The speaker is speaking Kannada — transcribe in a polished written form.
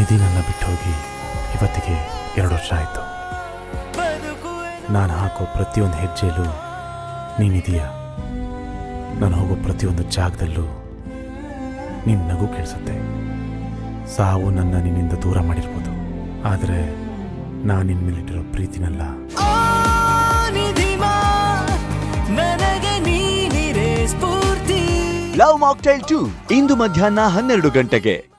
ನಿಧಿ ನನ್ನ ಬಿಟ್ಟು ಹೋಗಿ ಇವತ್ತಿಗೆ 2 ವರ್ಷ ಆಯಿತು. ನಾನು ಹಾಕೋ ಪ್ರತಿಯೊಂದು ಹೆಜ್ಜೆಯಲ್ಲೂ ನೀನಿದೀಯ. ನಾನು ಹೋಗೋ ಪ್ರತಿಯೊಂದು ಜಾಗದಲ್ಲೂ ನಿನ್ನ ನಗು ಕೇಳಿಸುತ್ತೆ. ಸಾವು ನನ್ನ ನಿನ್ನಿಂದ ದೂರ ಮಾಡಿರ್ಬೋದು, ಆದರೆ ನಾನು ನಿನ್ನ ಮೇಲಿಟ್ಟಿರೋ ಪ್ರೀತಿನಲ್ಲ. ಲವ್ ಮಾಕ್ಟೈಲ್ 2 ಇಂದು ಮಧ್ಯಾಹ್ನ 12 ಗಂಟೆಗೆ.